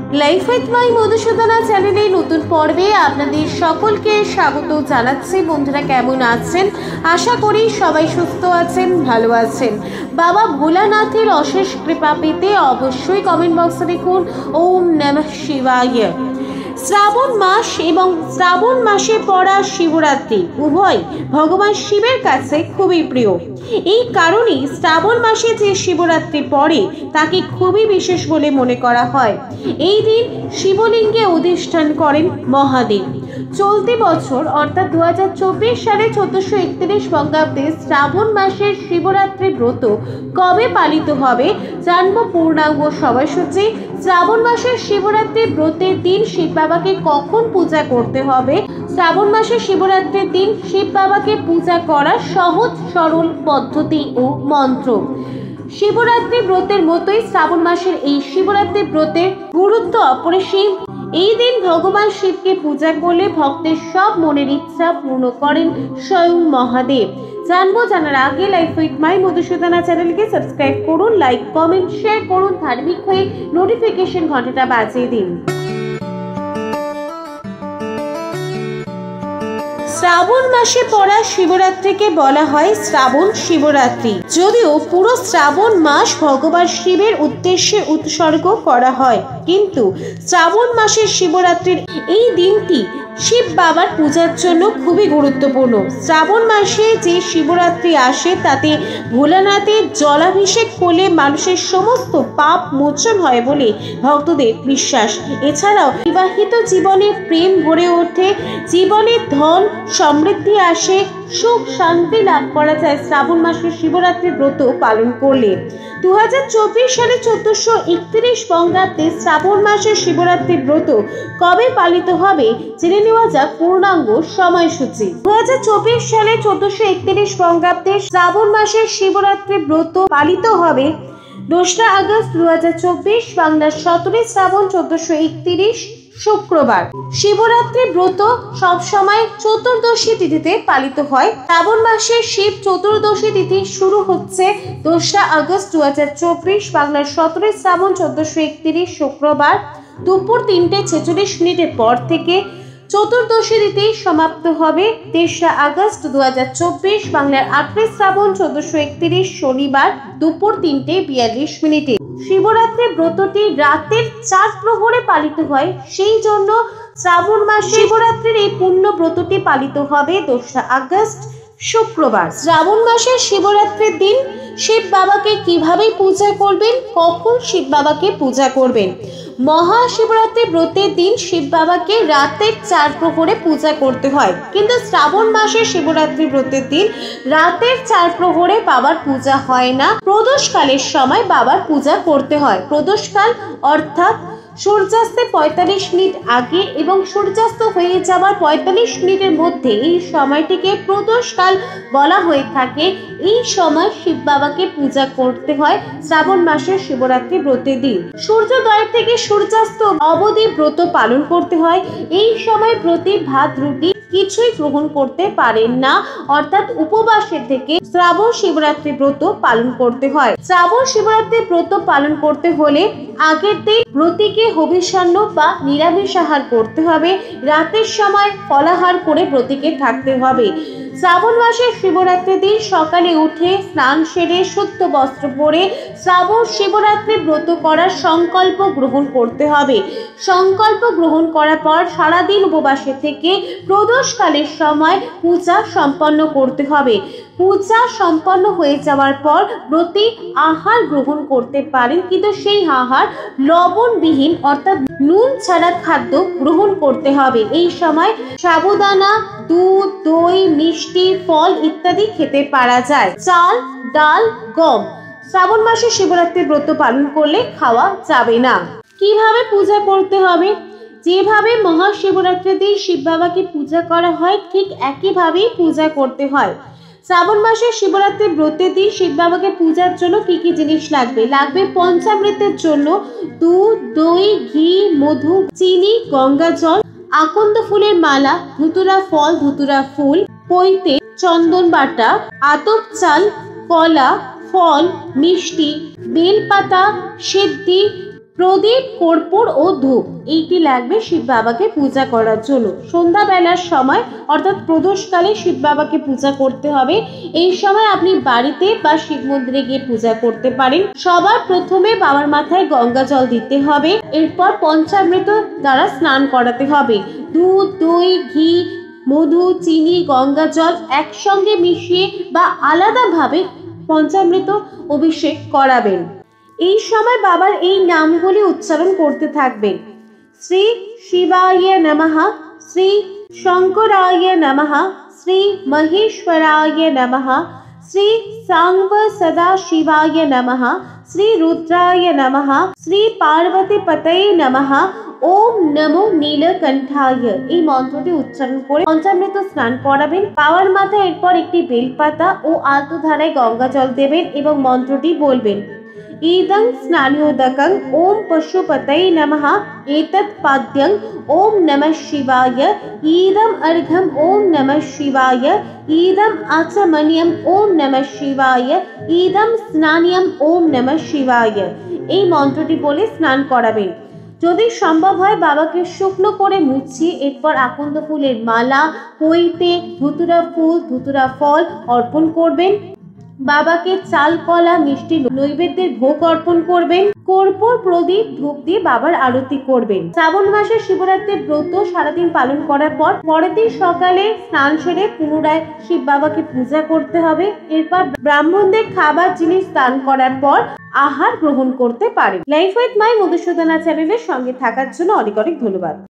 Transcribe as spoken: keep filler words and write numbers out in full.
Life with my Madhusudana চ্যানেলে নতুন পর্বে আপনাদের সকলকে স্বাগত জানাচ্ছি। বন্ধুরা কেমন আছেন? আশা করি সবাই সুস্থ আছেন, ভালো আছেন। বাবা ভোলানাথের অশেষ কৃপা পেতে অবশ্যই কমেন্ট বক্সে লিখুন ওম নমঃ শিবায়। শ্রাবণ মাস এবং শ্রাবণ মাসে পড়া শিবরাত্রি উভয় ভগবান শিবের কাছে খুবই প্রিয়। এই কারণেই শ্রাবণ মাসে যে শিবরাত্রি পড়ে তাকে খুবই বিশেষ বলে মনে করা হয়। এই দিন শিবলিঙ্গে অধিষ্ঠান করেন মহাদেব। চলতি বছর অর্থাৎ দু হাজার চব্বিশ সালে চোদ্দশো একত্রিশ বঙ্গাব্দে শ্রাবণ মাসের শিবরাত্রি ব্রত কবে পালিত হবে জানবো পূর্ণাঙ্গ সময়সূচি। শ্রাবণ মাসের শিবরাত্রি ব্রতের দিন শিব বাবাকে কখন পূজা করতে হবে, শ্রাবণ মাসের শিবরাত্রির দিন শিব বাবাকে পূজা করার সহজ সরল পদ্ধতি ও মন্ত্র। শিবরাত্রি ব্রতের মতোই শ্রাবণ মাসের এই শিবরাত্রি ব্রতের গুরুত্ব অপরিসীম। এই দিন ভগবান শিবকে পূজা করলে ভক্তের সব মনের ইচ্ছা পূর্ণ করেন স্বয়ং মহাদেব। জানবো জানার আগে লাইফ উইথ মাই মধুসূদনা চ্যানেলকে সাবস্ক্রাইব করুন, লাইক কমেন্ট শেয়ার করুন, ধার্মিক হয়ে নোটিফিকেশন ঘন্টাটা বাজিয়ে দিন। শ্রাবণ মাসে পড়া শিবরাত্রিকে বলা হয় শ্রাবণ শিবরাত্রি। যদিও পুরো শ্রাবণ মাস ভগবান শিবের উদ্দেশ্যে উৎসর্গ করা হয়, কিন্তু শ্রাবণ মাসের শিবরাত্রির এই দিনটি শিব বাবার পূজার জন্য খুবই গুরুত্বপূর্ণ। শ্রাবণ মাসে যে শিবরাত্রি আসে তাতে ভোলানাথের জলাভিষেক করলে মানুষের সমস্ত পাপ মোচন হয় বলে ভক্তদের বিশ্বাস। এছাড়াও বিবাহিত জীবনে প্রেম ভরে ওঠে, জীবনে ধন সমৃদ্ধি আসে, সুখ শান্তি লাভ করা যায় শ্রাবণ মাসের শিবরাত্রি ব্রত পালন করলে। দু হাজার চব্বিশ সালে চোদ্দশো একত্রিশ বঙ্গাব্দে শ্রাবণ মাসের শিবরাত্রি ব্রত কবে পালিত হবে জেনে নেওয়া যাক পূর্ণাঙ্গ সময়সূচি। দু হাজার চব্বিশ সালে চোদ্দশো একত্রিশ বঙ্গাব্দে শ্রাবণ মাসের শিবরাত্রি ব্রত পালিত হবে দোসরা আগস্ট দু হাজার চব্বিশ, বাংলার সতেরোই শ্রাবণ চোদ্দশো একত্রিশ শুক্রবার। শিবরাত্রি ব্রত সবসময় চতুর্দশী তিথিতে পালিত হয়। শ্রাবণ মাসের শিব চতুর্দশী তিথি শুরু হচ্ছে দোসরা আগস্ট দু হাজার চব্বিশ, বাংলার সতেরোই শ্রাবণ চোদ্দশো একত্রিশ শুক্রবার দুপুর তিনটে ছেচল্লিশ মিনিটের পর থেকে। চতুর্দশী তিথি সমাপ্ত হবে তেসরা আগস্ট দু হাজার চব্বিশ, বাংলার আটই শ্রাবণ চোদ্দশো একত্রিশ শনিবার দুপুর তিনটে বিয়াল্লিশ মিনিটে। শিবরাত্রি ব্রতটি রাতের চার প্রহরে পালিত হয়, সেই জন্য শ্রাবণ মাসে শিবরাত্রির এই পূর্ণ ব্রতটি পালিত হবে দোসরা আগস্ট শুক্রবার। শ্রাবণ মাসের শিবরাত্রির দিন শিব বাবাকে কিভাবে পূজা করবেন, কখন শিব বাবাকে পূজা করবেন? মহাশিবরাত্রি ব্রতের দিন শিব বাবাকে রাতের চার প্রহরে পূজা করতে হয়, কিন্তু শ্রাবণ মাসের শিবরাত্রি ব্রতের দিন রাতের চার প্রহরে বাবার পূজা হয় না, প্রদোষকালের সময় বাবার পূজা করতে হয়। প্রদোষকাল অর্থাৎ সূর্যাস্তের পঁয়তাল্লিশ মিনিট আগে এবং সূর্যাস্ত হয়ে যাওয়ার পঁয়তাল্লিশ মিনিটের মধ্যে এই সময়টিকে প্রদোষকাল বলা হয়ে থাকে। এই সময় শিব বাবাকে পূজা করতে হয় শ্রাবণ মাসের শিবরাত্রি ব্রতের দিন। সূর্যোদয় থেকে সূর্যাস্ত অবধি ব্রত পালন করতে হয়। এই সময় প্রতি ভাত রুটি কিছুই গ্রহণ করতে পারেন না, অর্থাৎ উপবাসের থেকে শ্রাবণ শিবরাত্রি ব্রত পালন করতে হয়। শ্রাবণ শিবরাত্রি ব্রত পালন করতে হলে আগের দিন ব্রতীকে হবিষান্ন বা নিরামিষ আহার করতে হবে। রাতের সময় ফলাহার করে ব্রতীকে থাকতে হবে। শ্রাবণ মাসের শিবরাত্রি দিন সকালে উঠে স্নান সেরে শুদ্ধ বস্ত্র পরে শ্রাবণ শিবরাত্রি ব্রত করার সংকল্প গ্রহণ করতে হবে। সংকল্প গ্রহণ করার পর সারাদিন উপবাসে থেকে প্রদোষকালের সময় পূজা সম্পন্ন করতে হবে। পূজা সম্পন্ন হয়ে যাওয়ার পর ব্রতী আহার গ্রহণ করতে পারেন, কিন্তু সেই আহার লবণবিহীন অর্থাৎ নুন ছাড়া খাদ্য গ্রহণ করতে হবে। এই সময় সাবুদানা, দুধ, দই, মিষ্টি, ফল ইত্যাদি খেতে পারা যায়। চাল, ডাল, গম শ্রাবণ মাসে শিবরাত্রি ব্রত পালন করলে খাওয়া যাবে না। কিভাবে পূজা করতে হবে? যেভাবে মহাশিবরাত্রির দিন শিব বাবাকে পূজা করা হয় ঠিক একইভাবেই পূজা করতে হয়। শ্রাবণ মাসের শিবরাত্রি ব্রতের দিন শিব বাবাকে পূজার জন্য কি কি জিনিস লাগবে? লাগবে পঞ্চামৃতের জন্য দুধ, দই, ঘি, মধু, চিনি, গঙ্গা জল, আকন্দ ফুলের মালা, ধুতুরা ফল, ধুতুরা ফুল, পৈতে, চন্দন বাটা, আতপ চাল, কলা, ফল, মিষ্টি, বেলপাতা, সিদ্ধি প্রদীপ, কর্পূর ও ধূপ এইটি লাগবে শিব বাবাকে পূজা করার জন্য। সন্ধ্যাবেলার সময় অর্থাৎ প্রদোষকালে শিব বাবাকে পূজা করতে হবে। এই সময় আপনি বাড়িতে বা শিব মন্দিরে গিয়ে পূজা করতে পারেন। সবার প্রথমে বাবার মাথায় গঙ্গা জল দিতে হবে, এরপর পঞ্চামৃত দ্বারা স্নান করাতে হবে। দুধ, দই, ঘি, মধু, চিনি, গঙ্গা জল একসঙ্গে মিশিয়ে বা আলাদাভাবে পঞ্চামৃত অভিষেক করাবেন। এই সময় বাবার এই নামগুলি উচ্চারণ করতে থাকবেন। শ্রী শিবায় নমঃ, শ্রী শঙ্করায় নমঃ, শ্রী মহেশ্বরায় নমঃ, শ্রী সাম্ব সদা শিবায় নমঃ, শ্রী রুদ্রায় নমঃ, শ্রী পার্বতী পতয়ে নমঃ, ওম নমো নীলকণ্ঠায় এই মন্ত্রটি উচ্চারণ করে পঞ্চামৃত স্নান করাবেন। বাবার মাথায় এরপর একটি বেলপাতা ও আলতো ধারায় গঙ্গা জল দেবেন এবং মন্ত্রটি বলবেন। ইদং স্নানোদকং ওম পশুপতয়ে নমঃ, এতৎ পাদ্যং ওম নমঃ শিবায়, ইদম অর্ঘ্যম ওম নমঃ শিবায়, ইদম আচমনিয়ম ওম নমঃ শিবায়, ইদম স্নানিয়ম ওম নমঃ শিবায় এই মন্ত্রটি বলে স্নান করাবেন। যদি সম্ভব হয় বাবাকে শুকনো করে মুছিয়ে এরপর আকন্দ ফুলের মালা, পৈতে, ধুতুরা ফুল, ধুতুরা ফল অর্পণ করবেন। বাবাকে চাল, কলা, মিষ্টি নৈবেদ্যের ভোগ অর্পণ করবেন। কর্পূর, প্রদীপ, ধূপ দিয়ে বাবার আরতি করবেন। শ্রাবণ মাসে শিবরাত্রির ব্রত সারাদিন পালন করার পর পরের দিন সকালে স্নান সেরে পুনরায় শিব বাবাকে পূজা করতে হবে। এরপর ব্রাহ্মণদের খাবার জিনিস দান করার পর আহার গ্রহণ করতে পারেন। লাইফ উইথ মাই মধুসূদনা চ্যানেলের সঙ্গে থাকার জন্য অনেক অনেক ধন্যবাদ।